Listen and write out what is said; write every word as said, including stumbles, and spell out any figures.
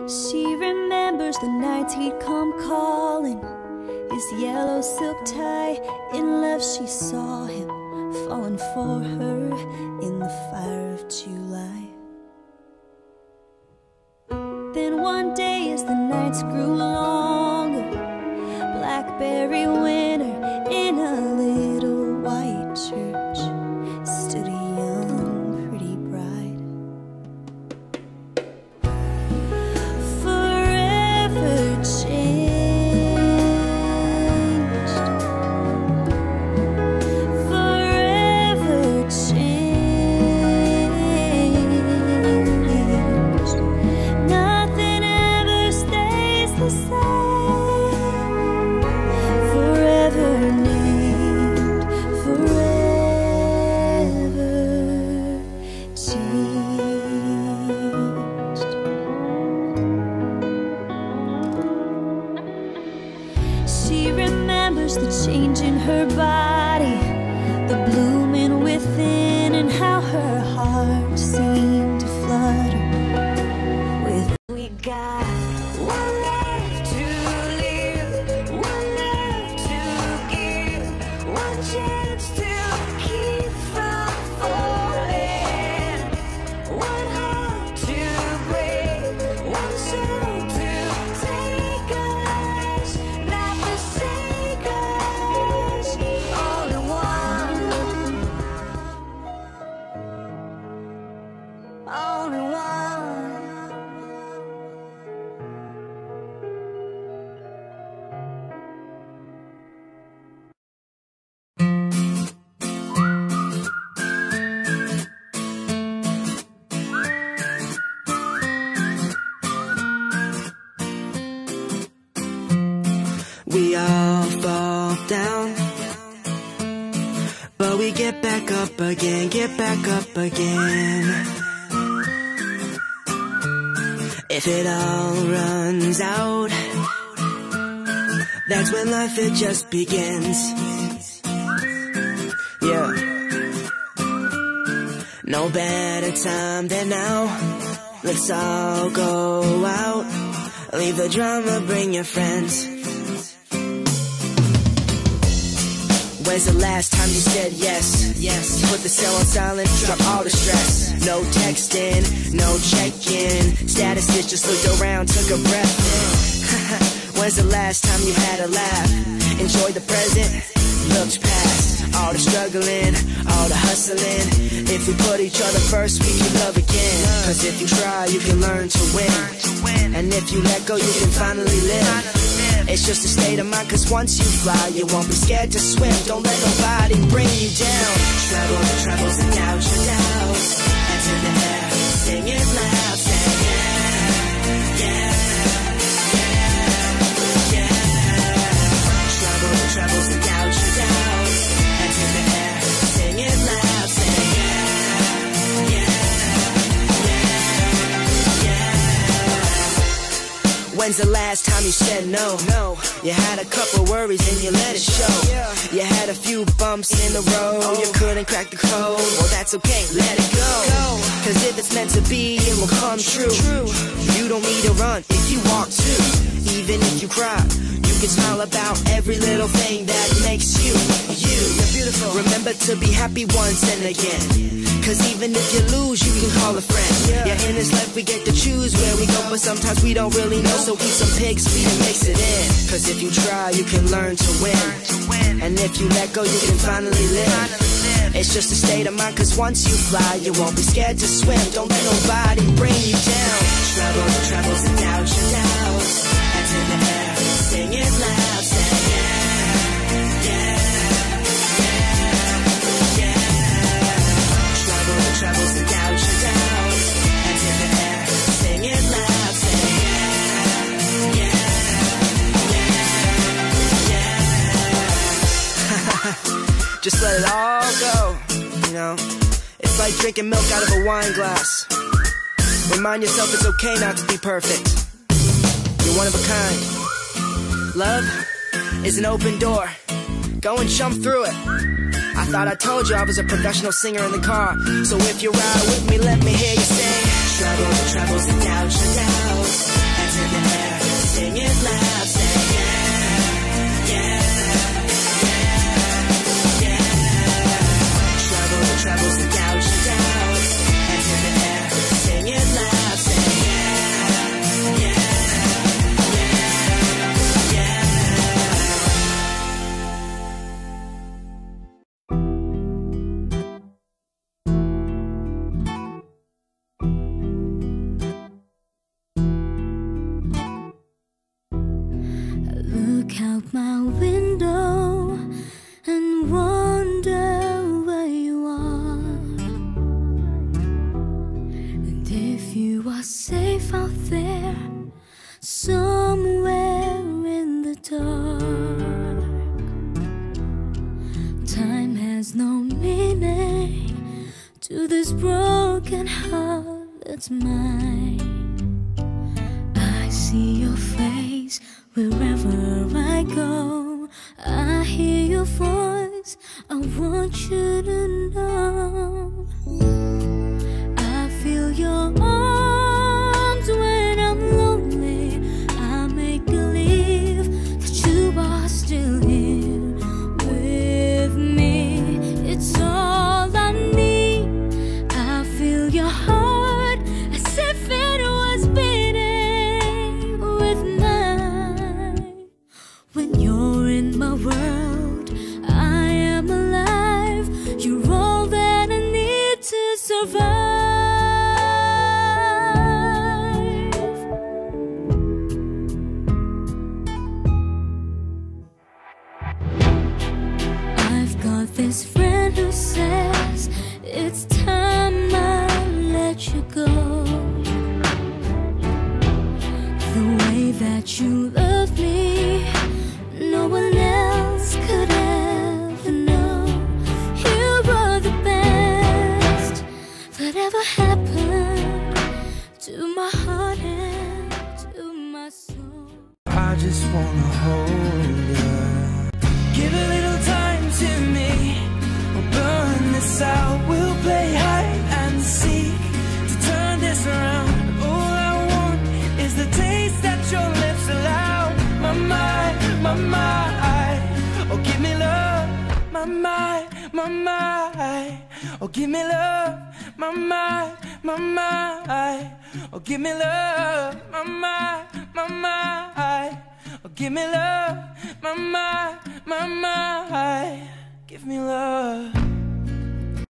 She remembers the nights he'd come calling, his yellow silk tie. In love she saw him falling for her in the fire of July. Then one day as the nights grew longer, blackberry winter, in a little white church stood a young pretty bride. Forever changed, forever changed. Nothing ever stays the same. Forever named, forever changed. She remembers the change in her body, the blooming within, and how her heart seemed to flutter with we got one life to live, one life to give, one chance to keep from falling, one heart to break, one soul to take us, not forsake us, all in one, all in one. We all fall down, but we get back up again, get back up again. If it all runs out, that's when life it just begins. Yeah. No better time than now. Let's all go out, leave the drama, bring your friends. When's the last time you said yes? Yes. Put the cell on silent, drop all the stress. No texting, no check-in. Statuses just looked around, took a breath. When's the last time you had a laugh? Enjoy the present, looked past all the struggling, all the hustling. If we put each other first, we can love again. Cause if you try, you can learn to win. And if you let go, you can finally live. It's just a state of mind, cause once you fly, you won't be scared to swim. Don't let nobody bring you down. Travel the troubles and doubt your doubts. Hands in the air, sing it loud, say yeah, yeah, yeah, yeah. Travel the troubles and doubt your doubts. Hands in the air, sing it loud, say yeah, yeah, yeah, yeah. When's the last time you said no? No. You had a couple worries and you let it show. You had a few bumps in the road. You couldn't crack the code. Well, that's okay, let it go. Cause if it's meant to be, it will come true. You don't need to run if you walk too. Even if you cry, you can smile about every little thing that makes you, you. You're beautiful. Remember to be happy once and again. Cause even if you lose, you can call a friend. Yeah, in this life we get to choose where we go, but sometimes we don't really know. So eat some pig's feet and mix it in. Cause if you try, you can learn to win. And if you let go, you can finally live. It's just a state of mind, cause once you fly, you won't be scared to swim. Don't let nobody bring you down. Travel the troubles and doubt your doubts. Hands in the air, sing it loud, say yeah, yeah, yeah, yeah. Travel the troubles and doubt your doubts. Hands in the air, sing it loud, say yeah, yeah, yeah, yeah. Just let it all go, you know. It's like drinking milk out of a wine glass. Remind yourself it's okay not to be perfect. You're one of a kind. Love is an open door. Go and jump through it. I thought I told you I was a professional singer in the car. So if you ride with me, let me hear you sing. Trouble, troubles and doubts, your doubts. there, somewhere in the dark. Time has no meaning to this broken heart that's mine. I see your face wherever I go. I hear your voice, I want you to know. I feel your arms when I'm lonely. I make believe that you are still here with me. It's all I need. I feel your heart as if it was beating with mine. When you're in my world, I am alive. You're all that I need to survive. I've got this friend who says it's time I let you go. The way that you love me, no one else could ever know. You were the best that ever happened to my heart and to my soul. I just wanna hold you. Give a little time to me. We'll burn this out. We'll play hide and seek to turn this around. All I want is the taste that your lips allow. My mind, my mind. Oh, give me love. My mind, my mind. Oh, give me love. My mind, my mind. Oh, give me love. My mind, my mind. Oh, give me love. My mind, my mind. Give me love.